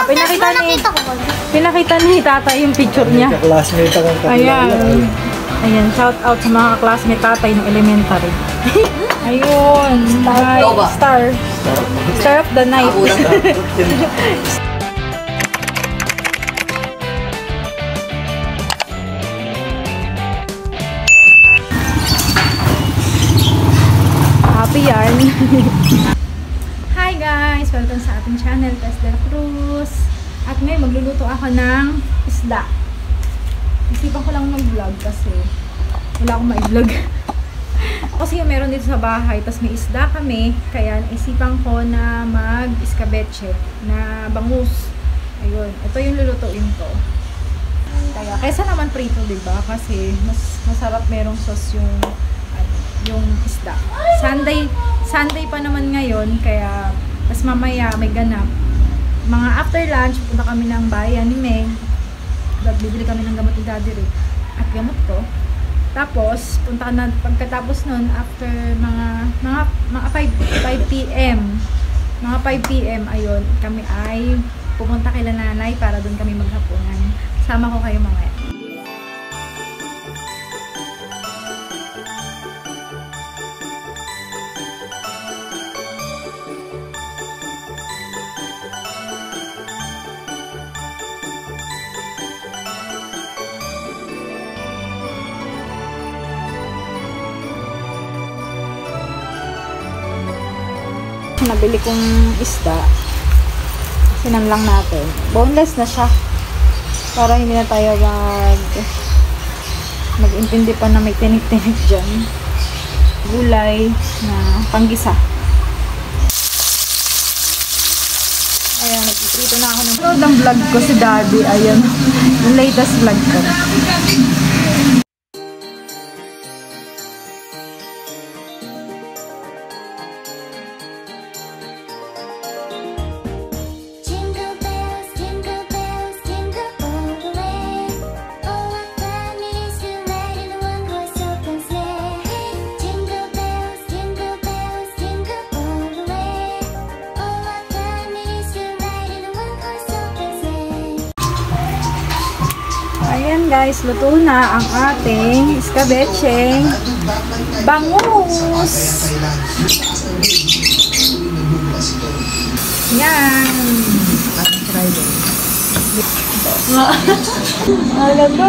Pinakita ni tatay yung picture niya. Classmate akong Ayan. Ayan, shout out sa mga classmate tatay ng elementary. Ayun. Star of the night. Happy yarn. Hi guys! Welcome sa ating channel, Tess Del Cruz. At ngayon magluluto ako ng isda. Isipan ko lang mag-vlog kasi wala akong ma-vlog. Kasi yung meron dito sa bahay, tapos may isda kami, kaya naisipan ko na mag-iskabeche na bangus. Ayun, ito yung lulutuin ko. Kaya, kaysa naman prito, diba? Kasi mas masarap merong sauce yung isda. Sunday pa naman ngayon, kaya mas mamaya may ganap. Mga after lunch, pupunta kami ng bayan ni Meg. Bibili kami ng gamot ni Daddy Rick at gamot ko. Tapos, punta na, pagkatapos nun, after mga 5 p.m. Mga 5 p.m. ayun, kami ay pupunta kay nanay para doon kami maghapunan. Sama ko kayo mamaya. Nabili kong isda, sinamlang natin. Boneless na siya para hindi na tayo mag-intindi pa na may tinik-tinik dyan. Gulay na panggisa. Ayan, nagpiprito na ako ng vlog ko si Daddy. Ayan, yung latest vlog ko. Ayan guys, luto na ang ating iskabeche bangus. Yan. Alam ko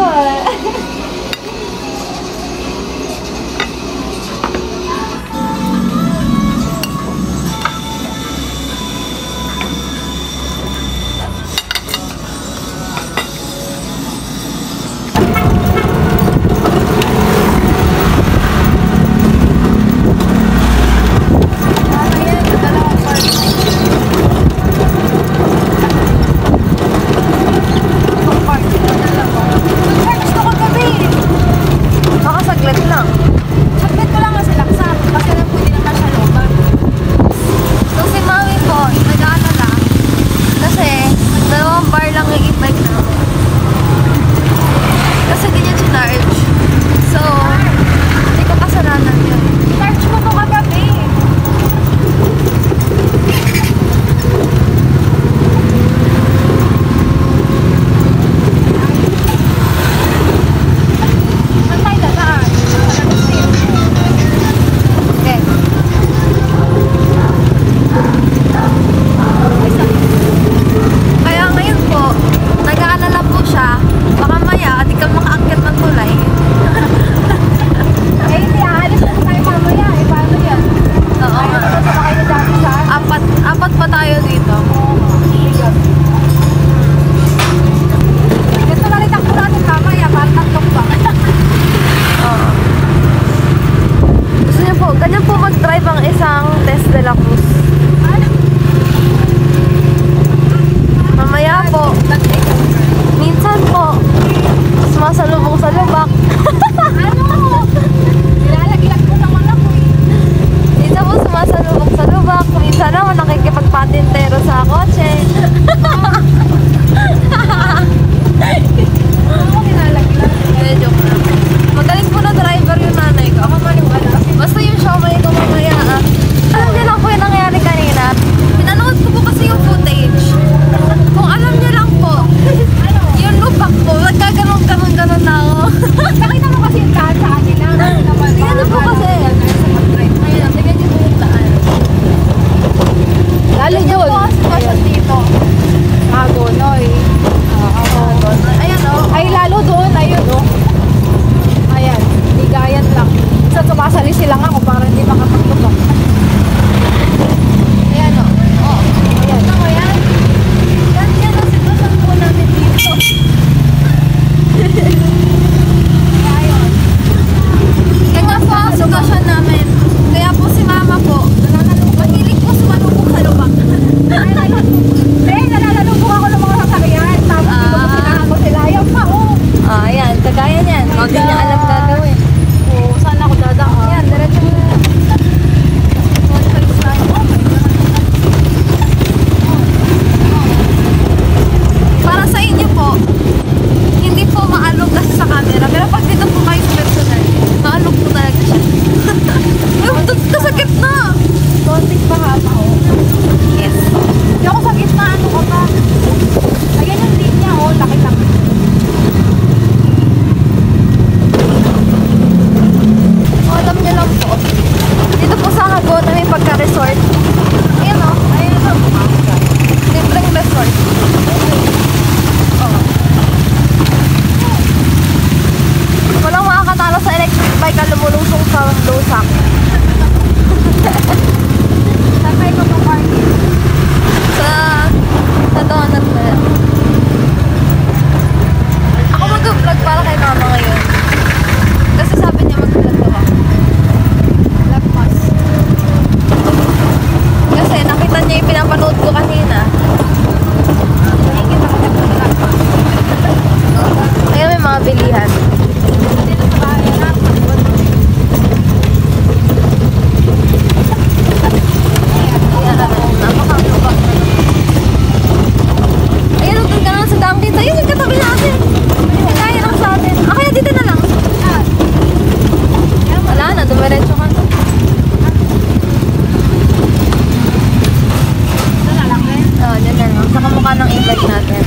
bike natin.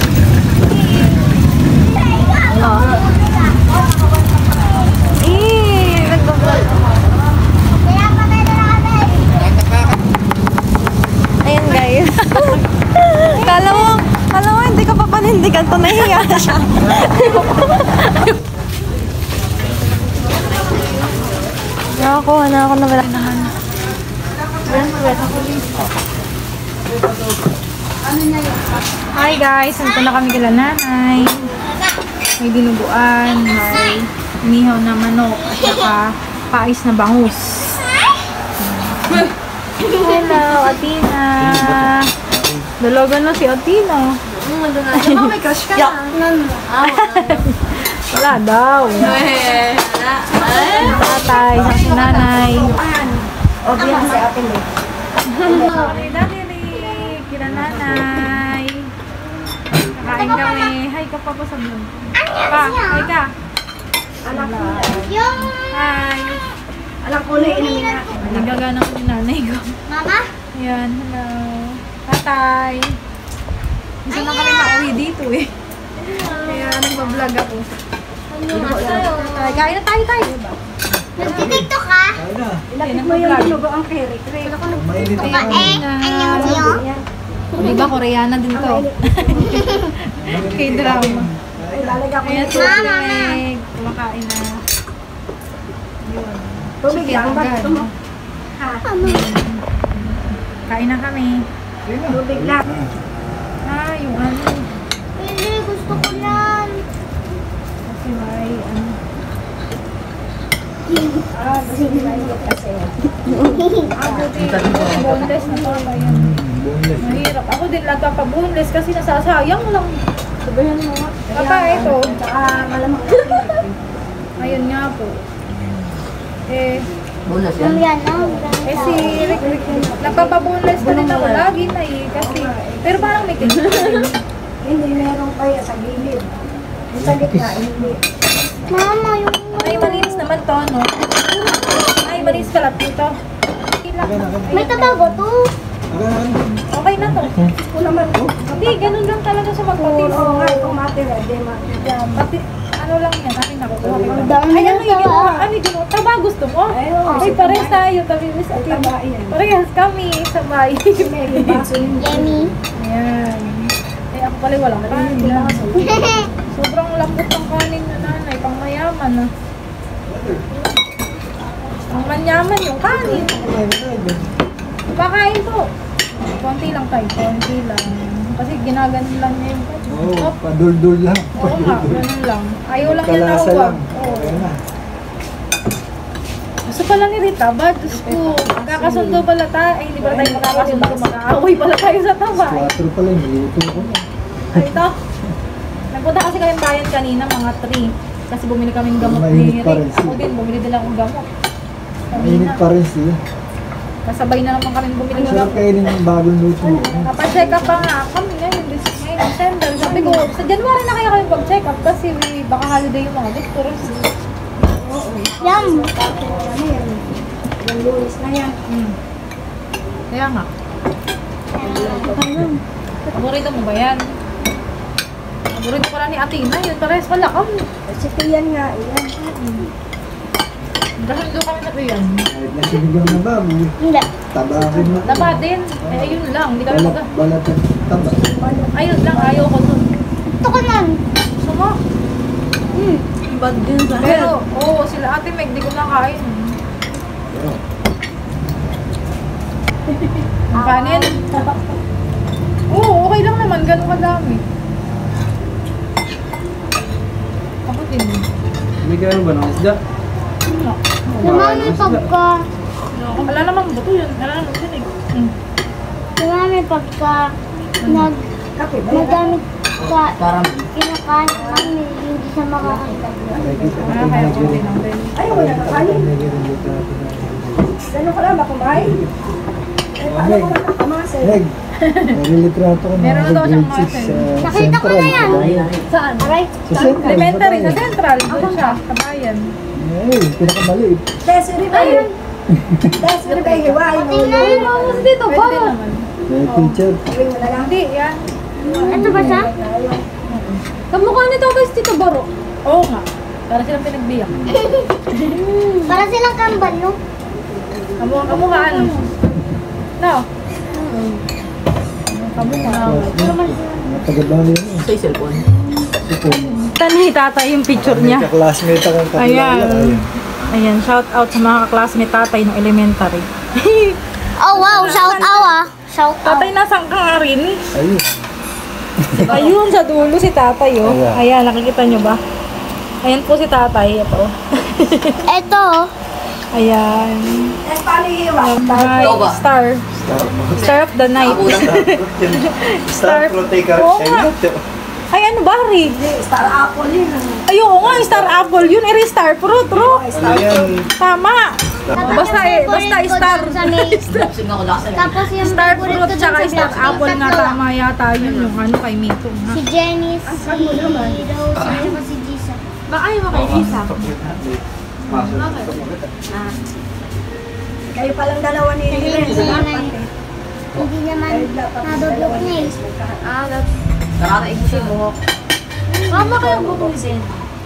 Oh. Nagbablog. Ayan guys. Kala mo hindi ka pa panindigan to, nahiya siya. Nakakuha na ako na wala naman. Hi guys, nandito na kami kila nanay. May dinuguan, may inihaw na manok, at saka pais na bangus. Hello, Atina. Dalaga na si Atina. May crush ka na. Wala daw. Tatay, si nanay. Obvious si Ate Lee. Dati kila nanay. Kain kami. Hi ka pa sa vlog. Pa, hi ka. Anak ko. Hi. Anak ko na inamin natin. Nagagana ko ni nanay ko. Mama? Ayan, hello. Tatay. Gusto na kami mauwi dito eh. Kaya nagbablog ako. Tatay, kain na tayo. Nagtitiktok ka? Ilapit mo yung dinugo ang kere. Anyong siyo? Di ba, Koreana din to. K-drama. Lalagay ko Ayan, yung tubig. Kumakain na. Yun. tubig lang. Ba't agad. gusto mo? Ha? Kain na kami. Tubig lang. Yung ano. Hindi, gusto ko yan. Kasi may ano. Kasi nilaiyak kasi. Boneless na pala yan. Mahirap. Ako din nagpapa-boneless kasi nasasayang lang. Sabihan mo nga. Papa, ito. Tsaka malamang Ayun nga po. Eh, Yan na. si Rick, nagpapa-boneless na rin ako lagi na eh. Kasi, pero parang may kinsa. Hindi, meron kaya sa gilid. Yung sa gitna, hindi. Mama, yung... Ay, malinis naman to, no? Ay, malinis pala dito. May tabago to. Okay na to. Ito naman po. Hindi, ganun lang talaga siya magpatis. Oo nga, itong matira, di matira. Pati, ano lang yan, akin nakukuha kita. Ang dami Ay, ano ng yung taba. ginawa? Ano yung ginawa? Taba gusto mo? Ay, parehas tayo. Tabi mo sa akin. Taba yan. Parehas kami sa bahay. May baso yun. Yummy. Ayan. Eh, ako pala walang kanin. Sobrang lambot ng kanin na nanay. Pang mayaman na. Ang manyaman yung kanin. Pakain po. Konti lang tayo. Konti lang. Kasi ginaganon lang niya yung kanin. Oo, padul-dul lang. Oo nga, ganun lang. Ayaw lang yan Kalasa ako. lang. Oo. Okay na. Gusto pala ni Rita ba? Diyos ko, magkakasundo pala tayo. Ay, hindi pala tayo magkakasundo. Mag-aaway pala tayo sa taba. 4 pala, niluto ko na. Ay, ito. Nagpunta kasi kami bayan kanina, mga 3. Kasi bumili kami ng gamot ni Mainit pa Rick. rin siya. Ako din, bumili din akong gamot. Mainit pa rin siya. Kasabay na naman kami bumili ng Sarap gamot. kainin ng bagong luto. Kapacheck up pa nga kami ngayon. Ngayon, December. Sabi ko, sa January na kaya kami pag-check up kasi baka holiday yung mga doctors. Yum. Ano yan? Yung lunis na yan. Kaya nga. Paborito mo ba yan? Paborito pala ni Atina. Yun, parehas pala kami. Kasi yan nga, yan. Dahil doon kami sa Piyan. Kahit nasinigang na baboy, Hindi. taba rin na. Taba din. Eh, ayun lang. Hindi kami Balat, balat at taba. Ayun lang. Ayaw ko dun. Ito ko nun. Gusto mo? Bad din sa Pero, oo, sila Ate Meg, di ko nakain. Pero, Ang kanin? Oo, okay lang naman. Ganun kadami. Ako din. hindi kayo ba ng isda? Wala. Lumami pagka... Wala namang buto yun. Wala namang sinig. Lumami pagka... Nag... kape ba? Magamit ka... Kinakain kami. Hindi siya makakita. Nakikita ko Kaya yung kaya ko din naging- ang din. Ay, wala na kanin. naging litrato na. Gano'n ka lang ba kumain? Eh, paano ko na kumasin? Neg, nililitrato ko Meron na daw siyang grade 6 muscle. sa Nakita ko na yan. Kabayan. Saan? Aray. Sa Central. Elementary, sa Kabayan. Central. Doon siya, kabayan. Ay, pinakamaliit. Desiree ba yun? Desiree ba yun? Hiwain mo. Tingnan mo. Dito, Pwede ba? din naman. May teacher. Gawin mo na lang. Hindi, yan. Ito ba siya? Kamukha ni Tatay si Tito Baro. Oo nga. Para silang pinagbiyak. Para silang kambal, no? Kamukha ano? No. Kamukha. Matagal-bali yun. Sa cellphone. Tanay tatay yung picture niya. May ka-classmate akong kakilala. Ayan. Ayan, shout out sa mga kaklasmate tatay ng elementary. Oh, wow. Shout out, ah. Shout out. Tatay, nasaan ka nga rin? Ayun. Ayun, sa dulo si tatay, oh. Ayan. Ayan, nakikita nyo ba? Ayan po si tatay, ito. Ito. Ayan. Hi, Ito ba? star. Star of the night. Star Protector. Oo nga. Ay, ano ba, Rig? Star Apple yun. Ay, oo nga, Star Apple yun. Eri, Star Fruit, Ayan. Tama. Basta star. Boxing ako lasa. Tapos yung Star favorite Fruit ko tsaka dun sa Star Blackpink, Apple nga, tatlo. tama yata yun yung ano kay Mito. Si Jenny, si Rose, at si Jisa. Baka yung kay Lisa. Kayo palang dalawa ni Hindi naman nadublok niya eh. Nakakain ko siya buhok. Mama kayo bubusin.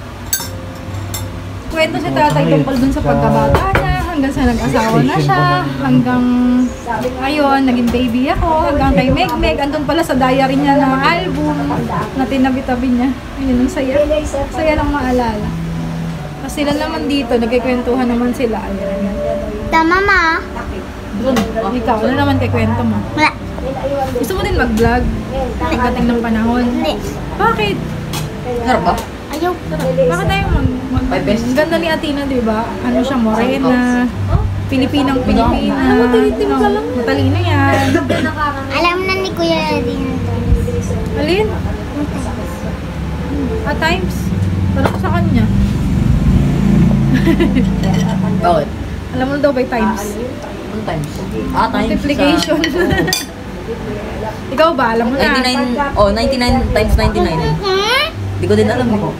Kwento si tatay tungkol dun sa pagkabata niya, hanggang sa nag-asawa na siya, hanggang ngayon, naging baby ako, hanggang kay Meg, andun pala sa diary niya na album na tinabi-tabi niya. Ayun, ang saya. Saya lang maalala. Tapos sila naman dito, nagkikwentuhan naman sila. Ayan. Tama, ma. Dun, ikaw, ano naman kay kwento mo? Wala. Gusto mo din mag-vlog? Pagdating ng panahon? Hindi. Bakit? Harap ba? Ayaw. Bakit tayo mag 5 pesos? Ang ganda ni Athena, di ba? Ano siya, morena. Pilipinang Pilipina. Matalino yan. Alam na ni Kuya din ito. Alin? At times, parang sa kanya. Bakit? Alam mo daw by times. Ano times? Ah, times. Multiplication. Ikaw ba? Alam mo na. 99, oh, 99 times 99. Hindi ko din alam eh.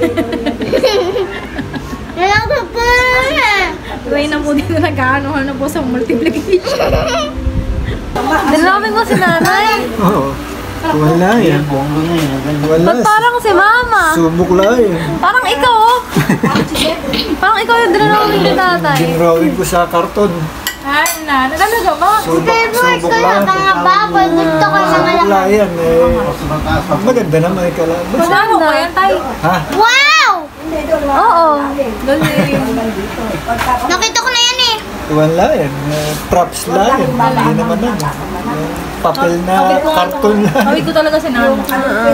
Nalagod ko na. Try na po din na nagkaano po sa multiplication. Dinami ko si nanay. Oo. Wala yan. Wala. Ba't parang si mama? Subok lang yan. Parang ikaw, oh. Parang ikaw yung dinami ni tatay. Dinrawing ko sa karton. Ay na, talaga ba? Favorite ko yung mga baboy. Gusto ko yung mga Subok lang yan. Maganda naman yung kalaban. Ano ba yan tayo? Ha? Wow! Oo. Nakita ko na yan eh. Wala yan. Props lang yan. Hindi naman yan. Papel na karton lang. Kawin ko talaga si Nano.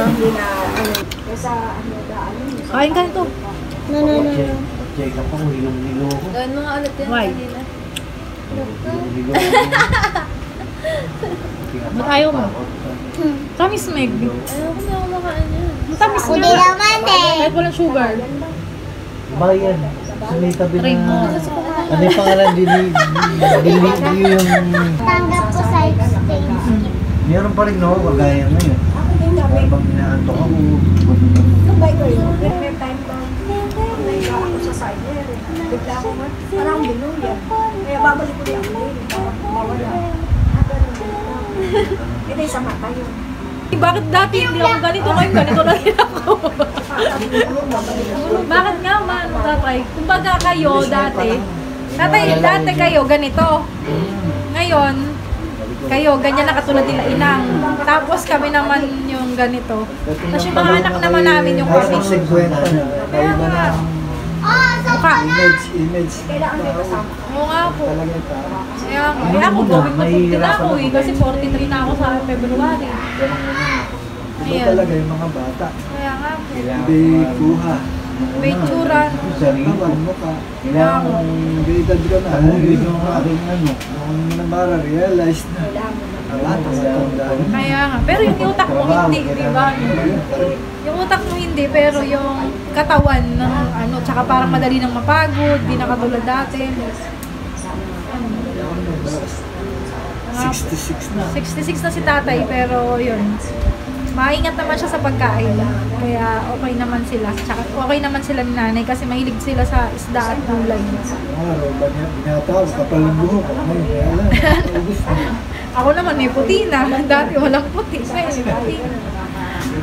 Kain ka ito. No. Gawin mo nga ulit yan. Why? Ba't ayaw mo? Tamis, Meg. Ayaw ko na kumakain yan. Tamis Hindi nga. naman eh. Kahit walang sugar. Bayan. Sa may tabi Try mo. Ano yung pangalan? Yung... Tanggap ko sa exchange. Meron pa rin no, kagaya ngayon. Habang inaantok ako. Parang binuya. Kaya babalik ko yung mawala. Ito yung sa mata yun. Bakit dati hindi ako ganito? Ngayon ganito na rin ako. Bakit nga man, tatay? Kumbaga kayo dati, dati kayo ganito. Ngayon, kayo, ganyan na katulad nila inang. Tapos kami naman yung ganito. Tapos yung mga anak naman namin yung kami. Kaya nga, mukha. Image. Oo nga po. Kaya nga, kaya ako gawin mo 50 na ako eh. Kasi 43 na ako sa February. Iba Ayan. talaga yung mga bata. Kaya nga po. Hindi kuha. May tsura. Tawag mo ka. May edad ka na. Yung aking ano. Nung nabara, realize na. Bata sa tandaan. Kaya nga. Pero yung utak mo hindi, di ba? Yung utak mo hindi, pero yung katawan ng ano, tsaka parang madali nang mapagod, di na katulad dati. 66 na. 66 na si tatay, pero yun. Maingat naman siya sa pagkain. Kaya okay naman sila. Tsaka okay naman sila ni nanay kasi mahilig sila sa isda at gulay. Araw ba niya? Binatawag kapal ng buhok. Ngayon, kaya lang. Ako naman may puti na. Dati walang puti. Ngayon may puti na.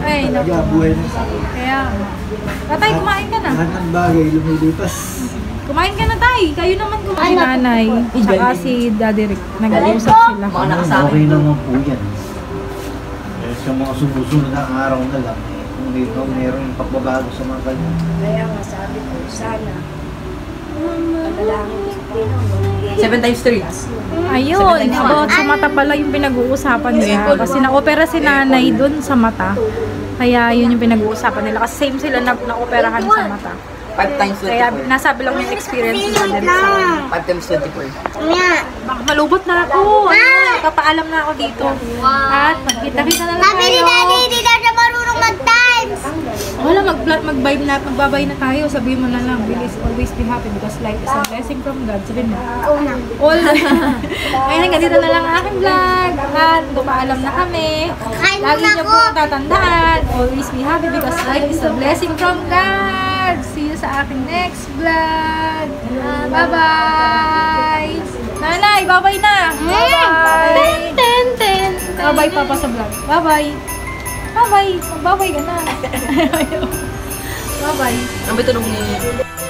Ay, talaga, naku. buhay ng sakit. Kaya, tatay, kumain ka na. Lahat ng bagay lumilipas. Kumain ka na, tay. Kayo naman kumain. Si nanay, tsaka si Daddy Rick. Nag-uusap sila. Mga nakasama. Okay naman po yan. Sa mga susunod na araw na lang, kung meron yung pagbabago sa mga kanya. Kaya nga sabi ko, sana. Panalangin ko sa Pinoy. 7 times 3. Ayun, about sa mata pala yung pinag-uusapan nila. Kasi na-opera si nanay dun sa mata. Kaya yun yung pinag-uusapan nila. Kasi same sila na-operahan sa mata. 5 times Kaya 24. nasabi lang yung experience ni Daddy Rick sa akin. 5 times 24. Baka malubot na ako. Ayun, papaalam na ako dito. At magkita-kita na lang Sabi ni tayo. Daddy, hindi daw siya marunong mag-times. Wala, magbabay na tayo. Sabihin mo na lang, always be happy because life is a blessing from God. Sabihin mo. Una. All. Ngayon, ganito na lang ang aking vlog. At paalam na kami. Kain Lagi muna niyo ako. po tatandaan. Always be happy because life is a blessing from God. See you sa aking next vlog. Bye-bye. Nanay, bye-bye na. Bye-bye. Bye-bye, Papa, sa vlog. Bye-bye. Bye-bye. Bye-bye ka na. Bye-bye. Ang bitulong ni...